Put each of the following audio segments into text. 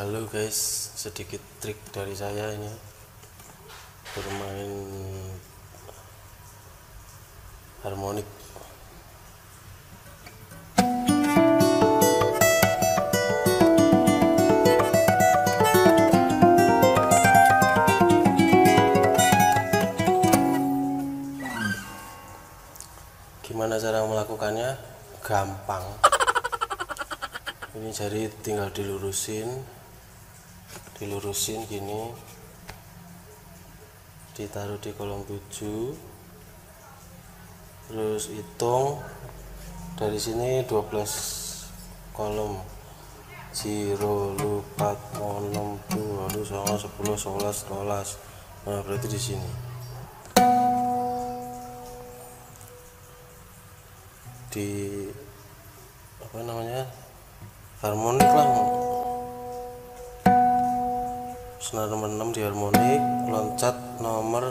Halo guys, sedikit trik dari saya ini bermain harmonik. Gimana cara melakukannya? Gampang. Ini jari tinggal dilurusin gini, ditaruh di kolom 7, terus hitung dari sini 12 kolom, 0, 4, 6, 2, 10, 11, 12. Nah, berarti di sini di apa namanya, harmonik lah, senar nomor 6 di harmonik, loncat nomor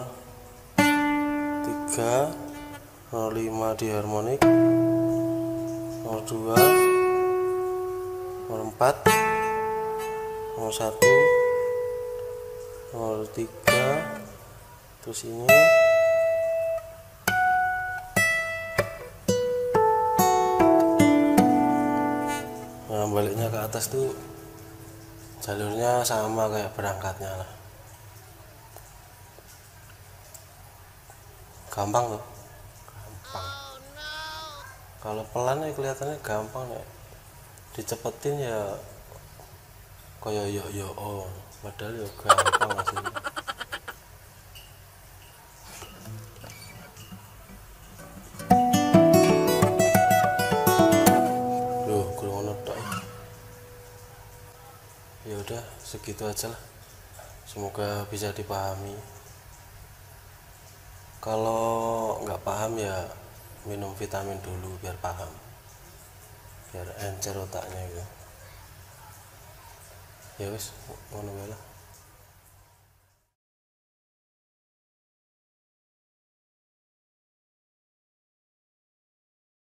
3, nomor 5 di harmonik, nomor 2, nomor 4, nomor 1, nomor 3, terus ini nah, baliknya ke atas tuh jalurnya sama kayak berangkatnya lah. Gampang loh, gampang. Kalau pelan ya kelihatannya gampang ya, dicepetin ya kayak yo oh, padahal ya gampang aslinya. Loh, kurang notok. Ya udah, segitu aja lah. Semoga bisa dipahami. Kalau nggak paham ya minum vitamin dulu biar paham, biar encer otaknya gitu. Ya wis, ngono wae lah.